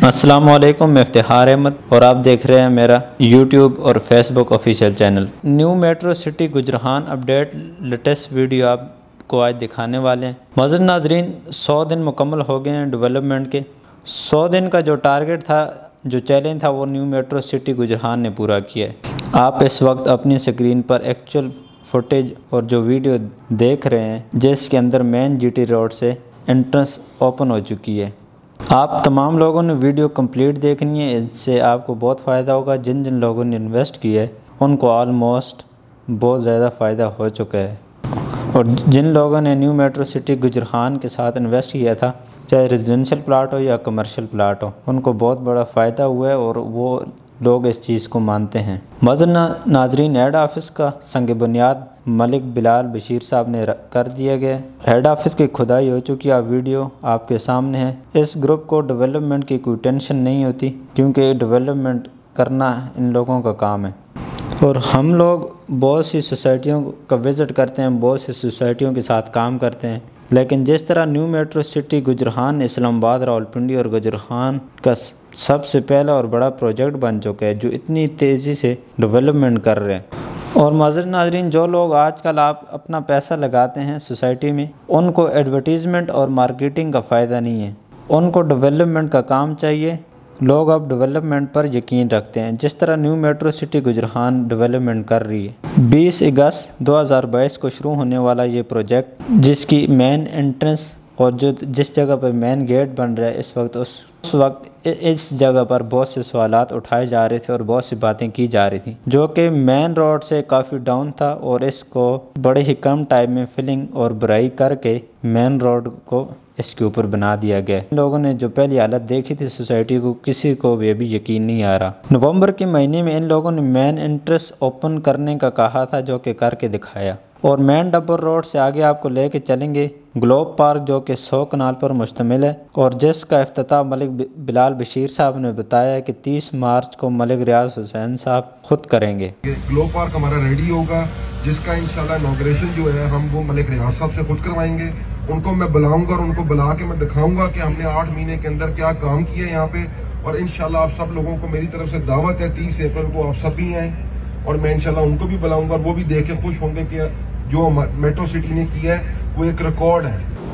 अस्सलाम वालेकुम, मैं इफ्तिखार अहमद और आप देख रहे हैं मेरा यूट्यूब और Facebook official channel. New metro city Gujran update latest video आपको आज दिखाने वाले हैं। मौजूद नाजरीन, 100 दिन मुकम्मल हो गए हैं डेवलपमेंट के। 100 दिन का जो टारगेट था, जो चैलेंज था, वो न्यू मेट्रो सिटी गुजरान ने पूरा किया है। आप इस वक्त अपनी स्क्रीन पर एक्चुअल फुटेज और जो वीडियो देख रहे हैं, जिसके अंदर मेन जीटी रोड से एंट्रेंस ओपन हो चुकी है। आप तमाम लोगों ने वीडियो कंप्लीट देखनी है, इससे आपको बहुत फ़ायदा होगा। जिन जिन लोगों ने इन्वेस्ट किया है उनको ऑलमोस्ट बहुत ज़्यादा फ़ायदा हो चुका है, और जिन लोगों ने न्यू मेट्रो सिटी गुजरान के साथ इन्वेस्ट किया था, चाहे रेजिडेंशियल प्लाट हो या कमर्शियल प्लाट हो, उनको बहुत बड़ा फ़ायदा हुआ है और वो लोग इस चीज़ को मानते हैं। मौजूद नाजरीन, हेड ऑफिस का संग बुनियाद मलिक बिलाल बशीर साहब ने कर दिया गया। हेड ऑफिस की खुदाई हो चुकी है, वीडियो आपके सामने है। इस ग्रुप को डेवलपमेंट की कोई टेंशन नहीं होती, क्योंकि डेवलपमेंट करना इन लोगों का काम है। और हम लोग बहुत सी सोसाइटियों का विज़िट करते हैं, बहुत सी सोसाइटियों के साथ काम करते हैं, लेकिन जिस तरह new metro city Gujran Islamabad, Rawalpindi और गुजरान का सबसे पहला और बड़ा प्रोजेक्ट बन चुका है, जो इतनी तेज़ी से डेवलपमेंट कर रहे हैं। और मज़ीद नाज़रीन, जो लोग आजकल आप अपना पैसा लगाते हैं सोसाइटी में, उनको एडवर्टीज़मेंट और मार्केटिंग का फ़ायदा नहीं है, उनको डेवलपमेंट का काम चाहिए। लोग अब डेवलपमेंट पर यकीन रखते हैं, जिस तरह new metro city Gujran development कर रही है। 20 अगस्त 2022 को शुरू होने वाला ये प्रोजेक्ट, जिसकी मेन एंट्रेंस और जिस जगह पर मेन गेट बन रहा है इस वक्त, उस वक्त इस जगह पर बहुत से सवालात उठाए जा रहे थे और बहुत सी बातें की जा रही थी, जो कि मेन रोड से काफ़ी डाउन था, और इसको बड़े ही कम टाइम में फिलिंग और भराई करके मेन रोड को इसके ऊपर बना दिया गया। लोगों ने जो पहली हालत देखी थी सोसाइटी को, किसी को भी अभी यकीन नहीं आ रहा। नवंबर के महीने में इन लोगों ने मेन एंट्रेंस ओपन करने का कहा था, जो कि करके दिखाया। और मेन डब्बर रोड से आगे आपको लेके चलेंगे ग्लोब पार्क, जो कि 100 कनाल पर मुश्तमिल है, और जिसका इफ्तिताह मलिक बिलाल बशीर साहब ने बताया कि 30 मार्च को मलिक रियाज हुसैन साहब खुद करेंगे। ग्लोब पार्क हमारा रेडी होगा, जिसका इंशाल्लाह इनॉग्रेशन जो है हम वो मलिक रियाज साहब से खुद करवाएंगे। उनको मैं बुलाऊंगा और उनको बुला के मैं दिखाऊंगा कि हमने 8 महीने के अंदर क्या काम किया है यहाँ पे। और इंशाल्लाह आप सब लोगों को मेरी तरफ से दावत है, 30 अप्रैल को आप सब भी आए, और मैं इंशाल्लाह उनको भी बुलाऊंगा, और वो भी देख के खुश होंगे कि जो मेट्रो सिटी ने किया है वो एक रिकॉर्ड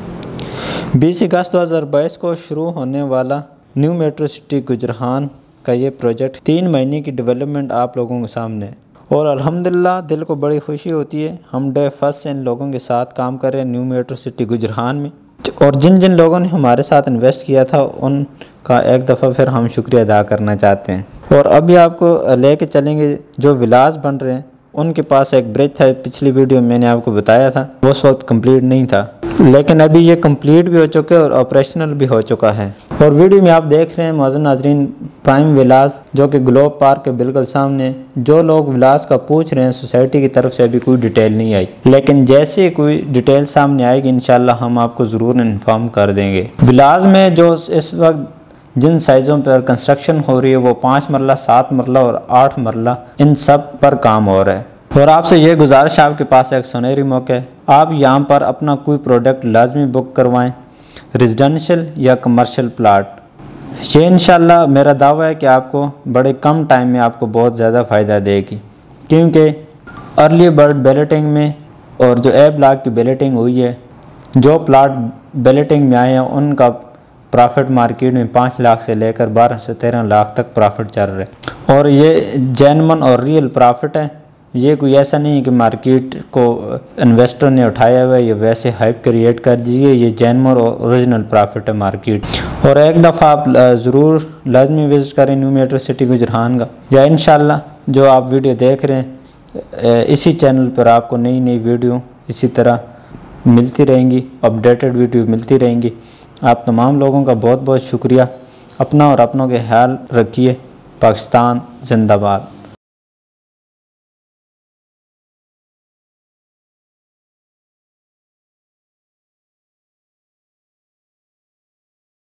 है। 20 अगस्त 2022 को शुरू होने वाला न्यू मेट्रो सिटी गुजरान का ये प्रोजेक्ट 3 महीने की डेवलपमेंट आप लोगों के सामने है, और अल्हम्दुलिल्लाह दिल को बड़ी खुशी होती है। हम डे फर्स्ट से इन लोगों के साथ काम कर रहे हैं न्यू मेट्रो सिटी गुजरान में, और जिन जिन लोगों ने हमारे साथ इन्वेस्ट किया था उनका एक दफ़ा फिर हम शुक्रिया अदा करना चाहते हैं। और अभी आपको लेके चलेंगे जो विलास बन रहे हैं, उनके पास एक ब्रिज था, पिछली वीडियो में मैंने आपको बताया था, वो उस वक्त कंप्लीट नहीं था, लेकिन अभी ये कंप्लीट भी हो चुका है और ऑपरेशनल भी हो चुका है। और वीडियो में आप देख रहे हैं मौजूद नाजरीन प्राइम विलास, जो कि ग्लोब पार्क के बिल्कुल सामने। जो लोग विलास का पूछ रहे हैं, सोसाइटी की तरफ से अभी कोई डिटेल नहीं आई, लेकिन जैसे कोई डिटेल सामने आएगी इंशाल्लाह हम आपको ज़रूर इन्फॉर्म कर देंगे। विलास में जो इस वक्त जिन साइज़ों पर कंस्ट्रक्शन हो रही है, वो 5 मरला, 7 मरला और 8 मरला, इन सब पर काम हो रहा है। और आपसे ये गुजारिश, आपके पास एक सुनहरी मौका है, आप यहाँ पर अपना कोई प्रोडक्ट लाजमी बुक करवाएं, रेजिडेंशियल या कमर्शियल प्लाट। ये इंशाल्लाह मेरा दावा है कि आपको बड़े कम टाइम में आपको बहुत ज़्यादा फ़ायदा देगी, क्योंकि अर्ली बर्ड बैलेटिंग में और जो ए ब्लॉक की बैलेटिंग हुई है, जो प्लाट बैलेटिंग में आए हैं उनका प्रॉफिट मार्केट में 5 लाख से लेकर 12 से 13 लाख तक प्रॉफिट चल रहा है। और ये जेन्युइन और रियल प्रॉफिट है, ये कोई ऐसा नहीं है कि मार्केट को इन्वेस्टर ने उठाया हुआ है या वैसे हाइप क्रिएट कर दीजिए। ये जेन्युइन और ओरिजिनल प्रॉफिट है मार्केट। और एक दफ़ा आप ज़रूर लाजमी विज़िट करें न्यू मेट्रो सिटी गुजरान का, या इंशाल्लाह जो आप वीडियो देख रहे हैं इसी चैनल पर आपको नई नई वीडियो इसी तरह मिलती रहेंगी, अपडेटेड वीडियो मिलती रहेंगी। आप तमाम लोगों का बहुत बहुत शुक्रिया। अपना और अपनों के ख्याल रखिए। पाकिस्तान जिंदाबाद।